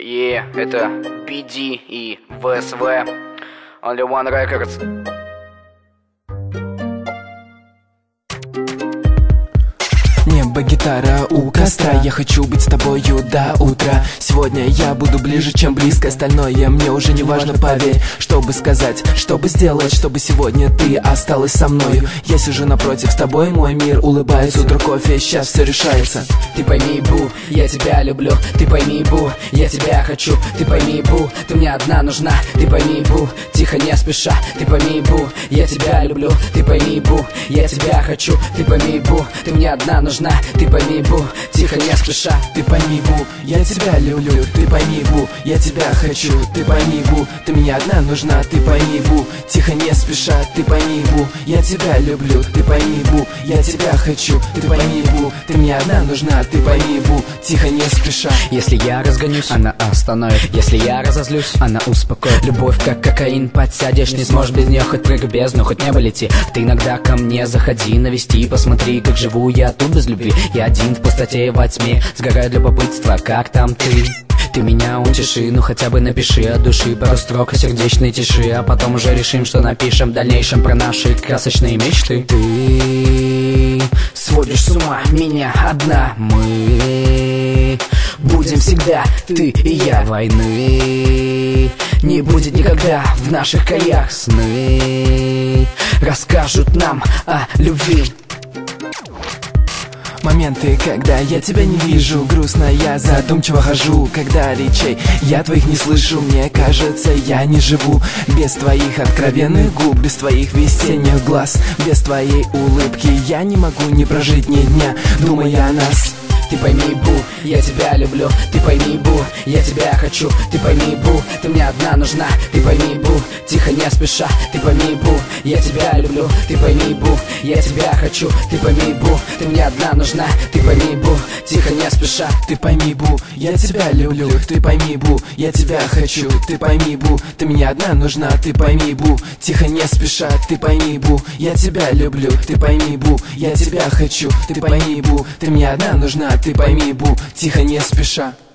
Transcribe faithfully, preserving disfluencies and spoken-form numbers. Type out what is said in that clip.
Е, это би ди и ви эс ви, Only One Records. Небо, гитара у костра. Я хочу быть с тобою до утра. Сегодня я буду ближе, чем близко. Остальное мне уже не важно, поверь. Чтобы сказать, чтобы сделать, чтобы сегодня ты осталась со мною. Я сижу напротив с тобой, мой мир улыбается. Утро, кофе, сейчас все решается. Ты пойми, бу, я тебя люблю. Ты пойми, бу, я тебя хочу. Ты пойми, бу, ты мне одна нужна. Ты пойми, бу, тихо, не спеша. Ты пойми, бу, я тебя люблю. Ты пойми, бу, я тебя хочу. Ты пойми, бу, ты мне одна нужна. Ты пойми, бу, тихо, не спеша. Ты пойми, бу, я тебя люблю. Ты пойми, бу, я тебя хочу. Ты пойми, бу, ты мне одна нужна. Ты пойми, бу, тихо, не спеша. Ты пойми, бу, я тебя люблю. Ты пойми, бу, я тебя хочу. Ты пойми, бу, ты мне одна нужна. Ты пойми, бу, тихо, не спеша. Если я разгонюсь, она остановит. Если я разозлюсь, она успокоит. Любовь как кокаин, подсядешь, не сможешь без нее. Хоть прыгай в бездну, хоть небо лети. Ты иногда ко мне заходи, навести, посмотри, как живу я тут без любви. Я один в пустоте и во тьме, сгораю для любопытства, как там ты? Ты меня утеши, ну хотя бы напиши от души пару строк сердечной тиши. А потом уже решим, что напишем в дальнейшем про наши красочные мечты. Ты сводишь с ума меня одна. Мы будем всегда, ты и я. Войны не будет никогда в наших краях. Сны расскажут нам о любви. Моменты, когда я тебя не вижу, грустно я задумчиво хожу. Когда речей я твоих не слышу, мне кажется, я не живу. Без твоих откровенных губ, без твоих весенних глаз, без твоей улыбки я не могу не прожить ни дня, думая о нас. Ты пойми, бу, я тебя люблю. Ты пойми, бу, я тебя хочу. Ты пойми, бу, ты мне одна нужна. Ты пойми, бу, тихо, не спеша. Ты пойми, бу, я тебя люблю. Ты пойми, бу, я тебя хочу. Ты пойми, бу, ты мне одна нужна. Ты пойми, бу, тихо, не спеша. Ты пойми, бу, я тебя люблю. Ты пойми, бу, я тебя хочу. Ты пойми, бу, ты мне одна нужна. Ты пойми, бу, тихо, не спеша. Ты пойми, бу, я тебя люблю. Ты пойми, бу, я тебя хочу. Ты пойми, бу, ты мне одна нужна. Ты пойми, бу, тихо, не спеша.